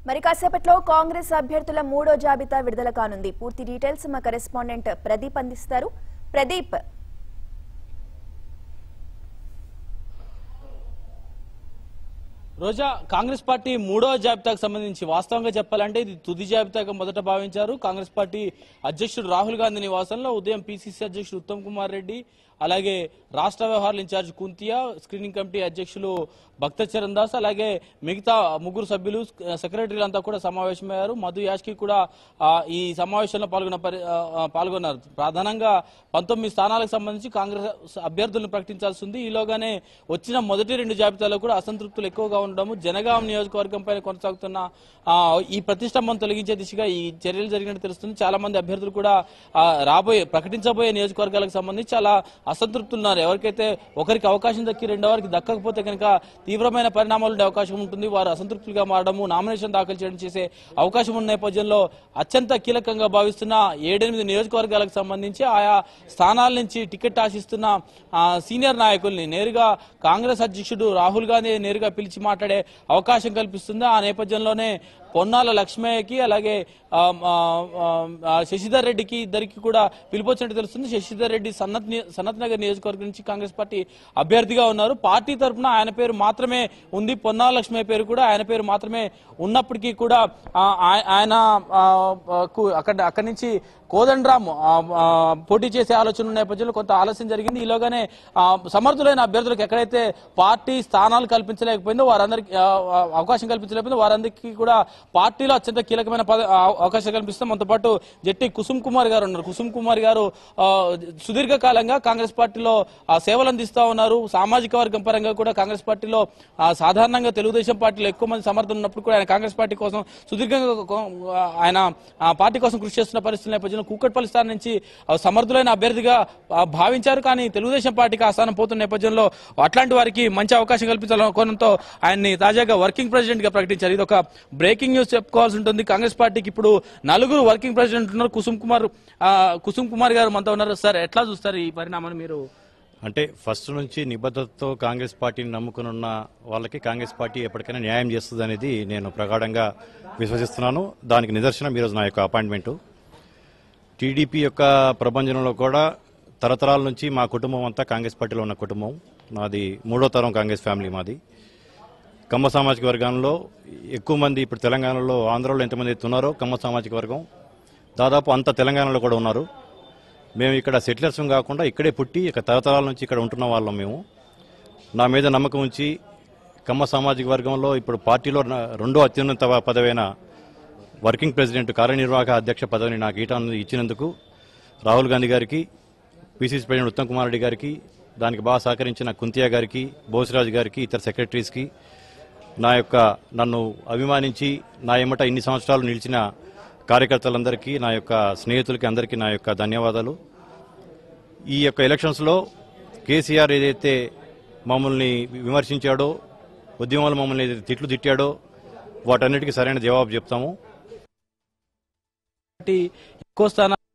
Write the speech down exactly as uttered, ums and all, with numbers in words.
మరి కాసేపట్లో కాంగ్రెస్ అభ్యర్థుల మూడో జాబితా విడుదల కానుంది. పూర్తి డీటెయిల్స్ మా కరెస్పాండెంట్ ప్రదీప్ అందిస్తారు. ప్రదీప్, రోజా, కాంగ్రెస్ పార్టీ మూడో జాబితాకు సంబంధించి వాస్తవంగా చెప్పాలంటే ఇది తుది జాబితాగా మొదట భావించారు. కాంగ్రెస్ పార్టీ అధ్యక్షుడు రాహుల్ గాంధీ నివాసంలో ఉదయం పీసీసీ అధ్యక్షుడు ఉత్తమ్ కుమార్ రెడ్డి, అలాగే రాష్ట్ర వ్యవహారాల ఇన్ఛార్జ్ కుంతియా, స్క్రీనింగ్ కమిటీ అధ్యక్షులు భక్త చరణ్ దాస్, అలాగే మిగతా ముగ్గురు సభ్యులు సెక్రటరీలంతా కూడా సమావేశమయ్యారు. మధు యాష్కి కూడా ఈ సమావేశంలో పాల్గొన్న పాల్గొన్నారు. ప్రధానంగా పంతొమ్మిది స్థానాలకు సంబంధించి కాంగ్రెస్ అభ్యర్థులను ప్రకటించాల్సి ఉంది. ఈలోగానే వచ్చిన మొదటి రెండు జాబితాలో కూడా అసంతృప్తులు ఎక్కువగా ఉండడం, జనగాం నియోజకవర్గం పైన కొనసాగుతున్న ఈ ప్రతిష్టంభం తొలగించే దిశగా ఈ చర్యలు జరిగినట్టు తెలుస్తుంది. చాలా మంది అభ్యర్థులు కూడా రాబోయే ప్రకటించబోయే నియోజకవర్గాలకు సంబంధించి చాలా అసంతృప్తులు ఉన్నారు. ఎవరికైతే ఒకరికి అవకాశం దక్కి రెండో వారికి దక్కకపోతే కనుక తీవ్రమైన పరిణామాలు ఉండే అవకాశం ఉంటుంది. వారు అసంతృప్తులుగా మారడము, నామినేషన్ దాఖలు చేయడం చేసే అవకాశం ఉన్న నేపథ్యంలో అత్యంత కీలకంగా భావిస్తున్న ఏడెనిమిది నియోజకవర్గాలకు సంబంధించి ఆయా స్థానాల నుంచి టికెట్ ఆశిస్తున్న సీనియర్ నాయకుల్ని నేరుగా కాంగ్రెస్ అధ్యక్షుడు రాహుల్ గాంధీ నేరుగా పిలిచి మాట్లాడే అవకాశం కల్పిస్తుంది. ఆ నేపథ్యంలోనే పొన్నాల లక్ష్మయ్యకి అలాగే శశిధర్ రెడ్డికి ఇద్దరికి కూడా పిలుపొచ్చినట్టు తెలుస్తుంది. శశిధర్ రెడ్డి సన్నత్ సనత్ నగర్ నియోజకవర్గం నుంచి కాంగ్రెస్ పార్టీ అభ్యర్థిగా ఉన్నారు. పార్టీ తరఫున ఆయన పేరు మాత్రమే ఉంది, పొన్నాల లక్ష్మయ్య పేరు కూడా ఆయన పేరు మాత్రమే ఉన్నప్పటికీ కూడా ఆయన అక్కడ అక్కడి నుంచి కోదండరామ్ పోటీ చేసే ఆలోచన నేపథ్యంలో కొంత ఆలస్యం జరిగింది. ఈలోగానే సమర్థులైన అభ్యర్థులకు ఎక్కడైతే పార్టీ స్థానాలు కల్పించలేకపోయిందో వారందరికీ అవకాశం కల్పించలేకపోయిందో వారందరికీ కూడా పార్టీలో అత్యంత కీలకమైన అవకాశం కల్పిస్తాం. మనతో పాటు జట్టి కుసుమ్ కుమార్ గారు ఉన్నారు. కుసుమ్ కుమార్ గారు సుదీర్ఘకాలంగా కాంగ్రెస్ పార్టీలో సేవలు అందిస్తా ఉన్నారు. సామాజిక వర్గం పరంగా కూడా కాంగ్రెస్ పార్టీలో సాధారణంగా తెలుగుదేశం పార్టీలో ఎక్కువ మంది సమర్థులు ఉన్నప్పుడు కూడా ఆయన కాంగ్రెస్ పార్టీ కోసం సుదీర్ఘంగా ఆయన పార్టీ కోసం కృషి చేస్తున్న పరిస్థితుల నేపథ్యంలో కూకట్పల్లి స్థానం నుంచి సమర్థులైన అభ్యర్థిగా భావించారు. కానీ తెలుగుదేశం పార్టీకి ఆ స్థానం పోతున్న నేపథ్యంలో అట్లాంటి వారికి మంచి అవకాశం కల్పించాలన్న కోణంతో ఆయన్ని తాజాగా వర్కింగ్ ప్రెసిడెంట్ గా ప్రకటించారు. ఇది ఒక బ్రేకింగ్ న్యూస్ చెప్పుకోవాల్సి ఉంటుంది. కాంగ్రెస్ పార్టీకి ఇప్పుడు నలుగురు వర్కింగ్ ప్రెసిడెంట్ ఉన్నారు. కుసుమ్ కుమార్ కుసుమ్ కుమార్ గారు మనతో ఉన్నారు. సార్, ఎట్లా చూస్తారు ఈ పరిణామాన్ని మీరు? అంటే ఫస్ట్ నుంచి నిబద్ధతతో కాంగ్రెస్ పార్టీని నమ్ముకుని ఉన్న వాళ్ళకి కాంగ్రెస్ పార్టీ ఎప్పటికైనా న్యాయం చేస్తుంది అనేది నేను ప్రగాఢంగా విశ్వసిస్తున్నాను. దానికి నిదర్శనం ఈరోజు నా యొక్క అపాయింట్మెంటు. టీడీపీ యొక్క ప్రభంజనంలో కూడా తరతరాల నుంచి మా కుటుంబం అంతా కాంగ్రెస్ పార్టీలో ఉన్న కుటుంబం. మాది మూడో తరం కాంగ్రెస్ ఫ్యామిలీ మాది. కమ్మ సామాజిక వర్గంలో ఎక్కువ మంది ఇప్పుడు తెలంగాణలో, ఆంధ్రలో ఎంతమంది ఉన్నారో కమ్మ సామాజిక వర్గం దాదాపు అంత తెలంగాణలో కూడా ఉన్నారు. మేము ఇక్కడ సెటిలర్స్ కాకుండా ఇక్కడే పుట్టి ఇక తరతరాల నుంచి ఇక్కడ ఉంటున్న వాళ్ళం మేము. నా మీద నమ్మకం ఉంచి కమ్మ సామాజిక వర్గంలో ఇప్పుడు పార్టీలో రెండో అత్యున్నత పదవైన వర్కింగ్ ప్రెసిడెంట్, కార్యనిర్వాహక అధ్యక్ష పదవిని నాకు ఈటా ఇచ్చినందుకు రాహుల్ గాంధీ గారికి, పీసీసీ ప్రెసిడెంట్ ఉత్తమ్ కుమార్ రెడ్డి గారికి, దానికి బాగా సహకరించిన కుంతియా గారికి, బోసిరాజు గారికి, ఇతర సెక్రటరీస్కి, నా యొక్క నన్ను అభిమానించి నా ఎమ్మట ఇన్ని సంవత్సరాలు నిలిచిన కార్యకర్తలందరికీ, నా యొక్క స్నేహితులకి అందరికీ నా యొక్క ధన్యవాదాలు. ఈ యొక్క ఎలక్షన్స్లో కేసీఆర్ ఏదైతే మమ్మల్ని విమర్శించాడో, ఉద్యమాలు మమ్మల్ని ఏదైతే తిట్లు తిట్టాడో వాటన్నిటికీ సరైన జవాబు చెప్తాము. ఎక్కువ స్థానాలు